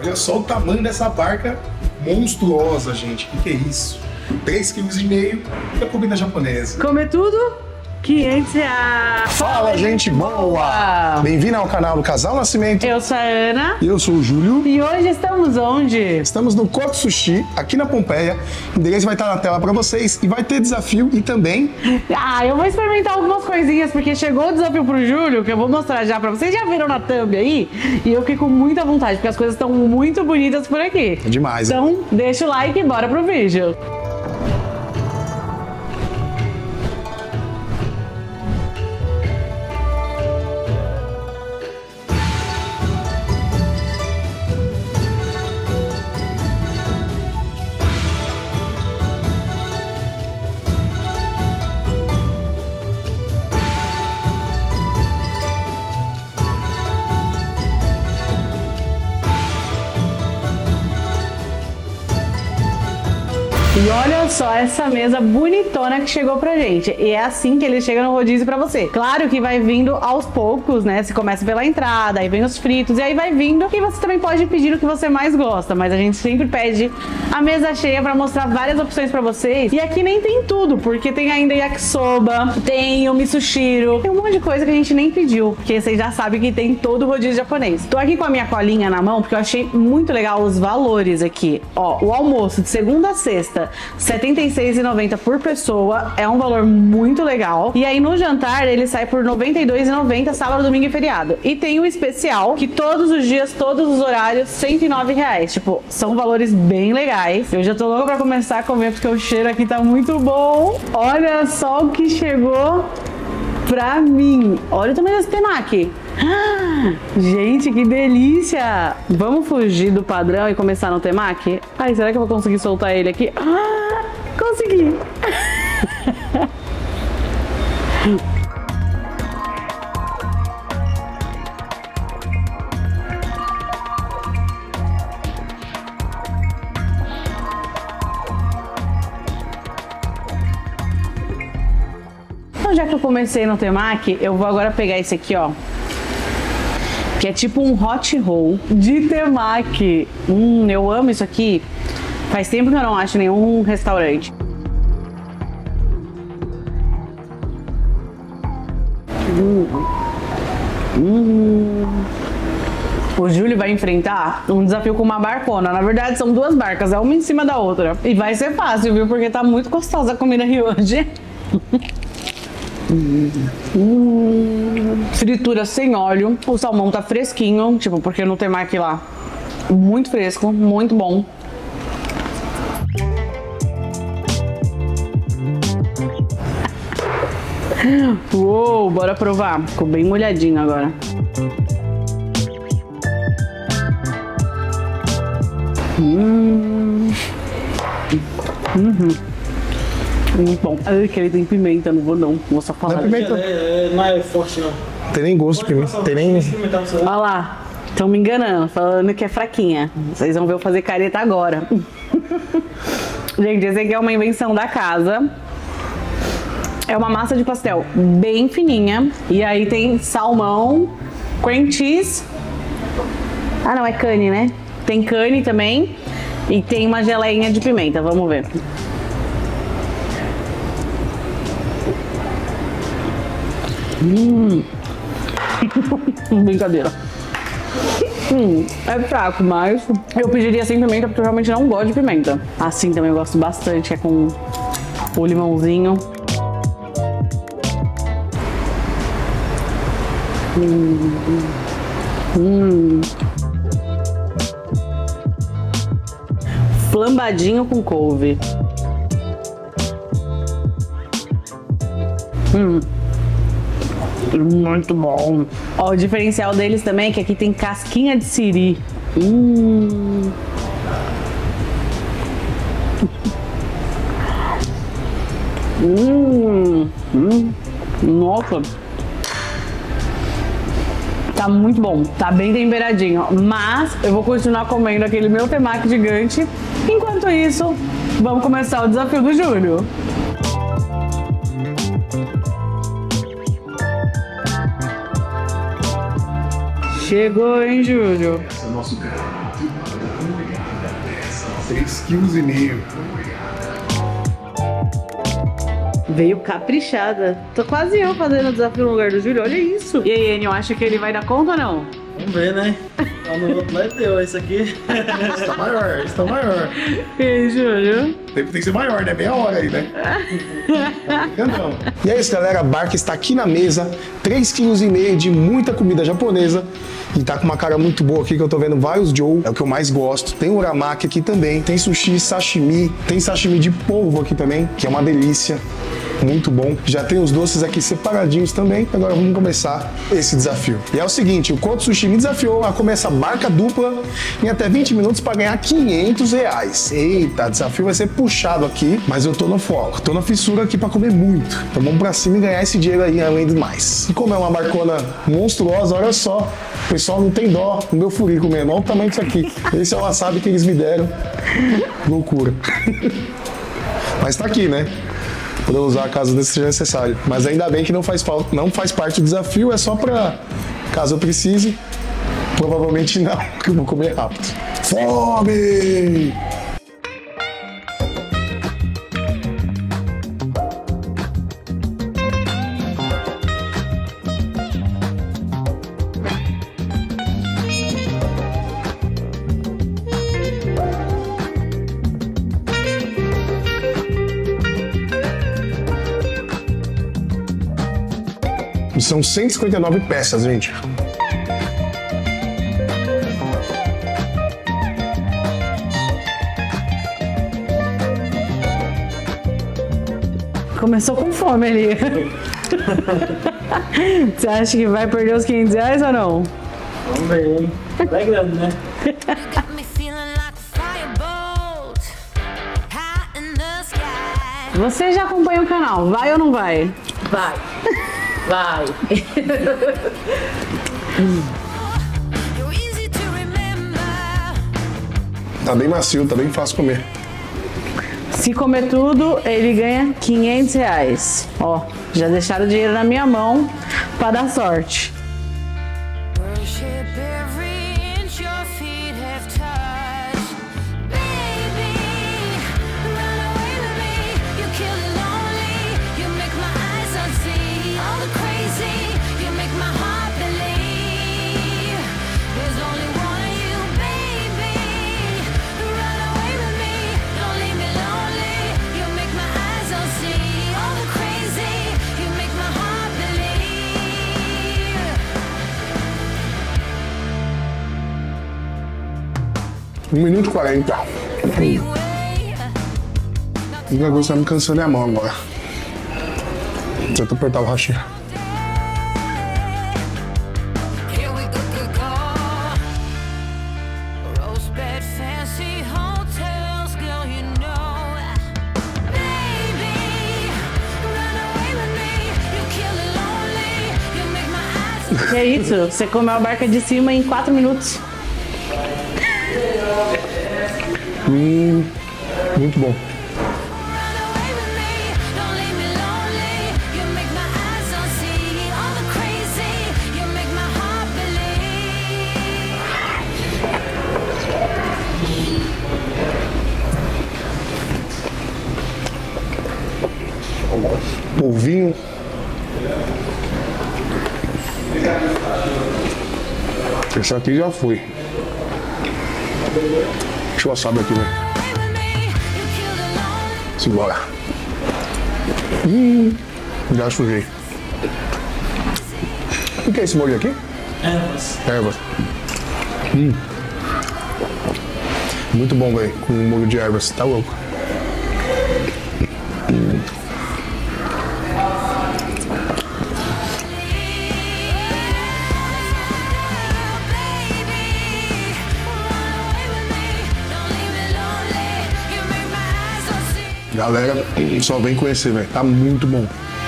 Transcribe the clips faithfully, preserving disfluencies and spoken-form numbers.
Olha só o tamanho dessa barca monstruosa, gente. O que, que é isso? três vírgula cinco quilos da comida japonesa. Comer tudo? quinhentos reais. Fala, gente boa! Bem-vindo ao canal do Casal Nascimento. Eu sou a Ana. E eu sou o Júlio. E hoje estamos onde? Estamos no Koto Sushi, aqui na Pompeia. O endereço vai estar na tela para vocês e vai ter desafio e também... Ah, eu vou experimentar algumas coisinhas, porque chegou o desafio pro Júlio, que eu vou mostrar já pra vocês. Já viram na thumb aí? E eu fiquei com muita vontade, porque as coisas estão muito bonitas por aqui. É demais, Então, hein? Deixa o like e bora pro vídeo. E olha só essa mesa bonitona que chegou pra gente. E é assim que ele chega no rodízio pra você. Claro que vai vindo aos poucos, né? Você começa pela entrada, aí vem os fritos, e aí vai vindo. E você também pode pedir o que você mais gosta. Mas a gente sempre pede a mesa cheia pra mostrar várias opções pra vocês. E aqui nem tem tudo, porque tem ainda yakisoba, tem o misoshiro, tem um monte de coisa que a gente nem pediu, porque vocês já sabem que tem todo o rodízio japonês. Tô aqui com a minha colinha na mão, porque eu achei muito legal os valores aqui. Ó, o almoço de segunda a sexta, setenta e seis reais e noventa centavos por pessoa, é um valor muito legal. E aí no jantar ele sai por noventa e dois reais e noventa centavos sábado, domingo e feriado. E tem o especial, que todos os dias, todos os horários, cento e nove reais. Tipo, são valores bem legais. Eu já tô louca pra começar a comer, porque o cheiro aqui tá muito bom. Olha só o que chegou pra mim. Olha o tamanho desse temaki. Ah, gente, que delícia! Vamos fugir do padrão e começar no temaki? Ai, será que eu vou conseguir soltar ele aqui? Ah, consegui! Então, já que eu comecei no temaki, eu vou agora pegar esse aqui, ó, que é tipo um hot roll de temaki. Hum, eu amo isso aqui. Faz tempo que eu não acho nenhum restaurante. Hum. Hum. O Júlio vai enfrentar um desafio com uma barcona. Na verdade, são duas barcas, é uma em cima da outra. E vai ser fácil, viu? Porque tá muito gostosa a comida aqui hoje. Hum. Hum. Fritura sem óleo. O salmão tá fresquinho, tipo, porque no temaki lá, muito fresco, muito bom. Uou, bora provar. Ficou bem molhadinho agora. Hum. Uhum. Muito bom. Ai, que ele tem pimenta, não vou não. Vou só falar. Não é pimenta. É, é, não é forte não. Tem nem gosto de pimenta. Tem nem... Olha lá. Estão me enganando, falando que é fraquinha. Vocês vão ver eu fazer careta agora. Gente, esse aqui é uma invenção da casa. É uma massa de pastel bem fininha. E aí tem salmão, cream cheese. Ah, não, é cane, né? Tem cane também. E tem uma geleinha de pimenta. Vamos ver. Hum. Brincadeira. Hum, é fraco, mas eu pediria sem pimenta porque eu realmente não gosto de pimenta. Assim também eu gosto bastante, que é com o limãozinho. Hum. Hum. Flambadinho com couve. Hum. Muito bom. Ó, o diferencial deles também é que aqui tem casquinha de siri. Hum. Hum. Hum. Nossa. Tá muito bom, tá bem temperadinho. Mas eu vou continuar comendo aquele meu temaki gigante. Enquanto isso, vamos começar o desafio do Júlio. Chegou, hein, Júlio? Esse é o nosso cara. três quilos e meio. Veio caprichada. Tô quase eu fazendo o desafio no lugar do Júlio, olha isso. E aí, Enio, acha que ele vai dar conta ou não? Vamos ver, né? Lá no outro lado deu, esse aqui. Esse tá maior, esse tá maior. E aí, Júlio? Tem, tem que ser maior, né? Meia hora aí, né? Não. E é isso, galera. A barca está aqui na mesa. três quilos e meio de muita comida japonesa. E tá com uma cara muito boa aqui, que eu tô vendo vários Joe. É o que eu mais gosto. Tem uramaki aqui também. Tem sushi, sashimi. Tem sashimi de polvo aqui também, que é uma delícia. Muito bom. Já tem os doces aqui separadinhos também. Agora vamos começar esse desafio. E é o seguinte, o Koto Sushi me desafiou a comer essa barca dupla em até vinte minutos para ganhar quinhentos reais. Eita, desafio vai ser puxado aqui, mas eu tô no foco. Tô na fissura aqui para comer muito. Então vamos pra cima e ganhar esse dinheiro aí, além do mais. E como é uma barcona monstruosa, olha só. O pessoal não tem dó no meu furico mesmo. Olha o tamanho disso aqui. Esse é o wasabi que eles me deram. Loucura. Mas tá aqui, né? Pra eu usar caso seja necessário. Mas ainda bem que não faz, falta, não faz parte do desafio, é só pra caso eu precise. Provavelmente não, porque eu vou comer rápido. Fome! São cento e cinquenta e nove peças, gente. Começou com fome ali. Você acha que vai perder os quinhentos reais ou não? Vamos ver, hein? Vai grande, né? Você já acompanha o canal, vai ou não vai? Vai. Vai. Tá bem macio, tá bem fácil comer. Se comer tudo, ele ganha quinhentos reais. Ó, já deixaram o dinheiro na minha mão pra dar sorte. um minuto e quarenta. O negócio tá me cansando a mão agora. Deixa eu apertar o hashi. Que é isso? Você comeu a barca de cima em quatro minutos. Hum, muito bom. Polvinho. Esse aqui já foi. Deixa eu assar aqui, né? Simbora. Hum, já sujei. O que é esse molho aqui? Ervas. Ervas. Hum. Muito bom, velho, com molho de ervas. Tá louco. Hum. Galera, só vem conhecer, velho. Tá muito bom.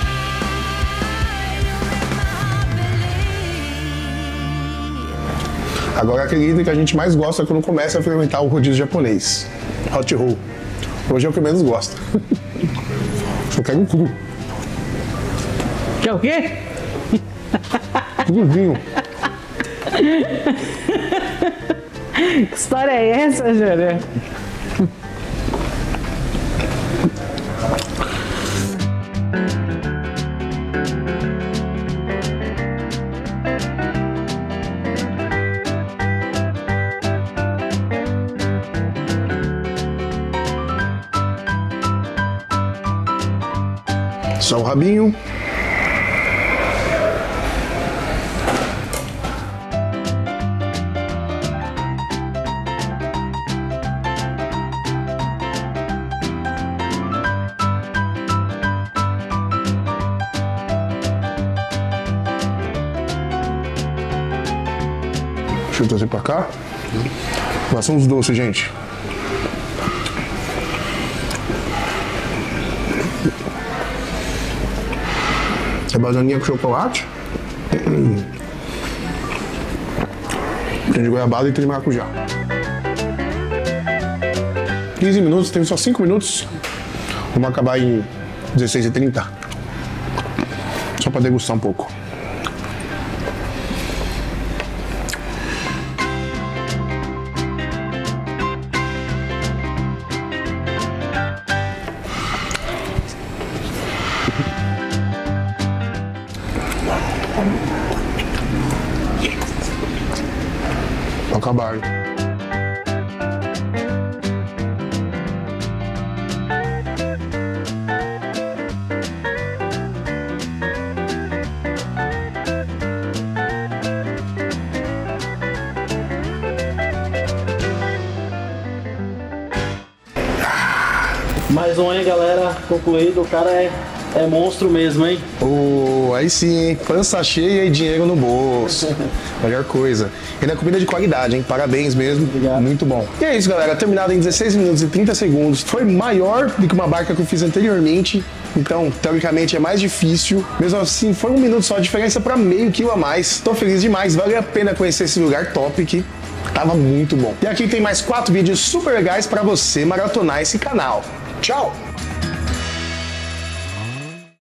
Agora aquele item que a gente mais gosta quando começa a fermentar o rodízio japonês. Hot roll. Hoje é o que eu menos gosto. Eu quero um cru. Quer o quê? Cruzinho. Que história é essa, Júlia? Só o rabinho. Deixa eu trazer pra cá. Lá são os doces, gente. É bananinha com chocolate. Tem de goiabada e tem de maracujá. quinze minutos, tem só cinco minutos. Vamos acabar em dezesseis e trinta. Só pra degustar um pouco. Acabar. Mais um aí, galera, concluído. O cara é, é monstro mesmo, hein? Oh, aí sim, hein? Pança cheia e dinheiro no bolso. Melhor coisa. E na comida de qualidade, hein? Parabéns mesmo. Obrigado. Muito bom. E é isso, galera. Terminado em dezesseis minutos e trinta segundos. Foi maior do que uma barca que eu fiz anteriormente. Então, teoricamente, é mais difícil. Mesmo assim, foi um minuto só de diferença para meio quilo a mais. Tô feliz demais. Valeu a pena conhecer esse lugar top que tava muito bom. E aqui tem mais quatro vídeos super legais para você maratonar esse canal. Tchau!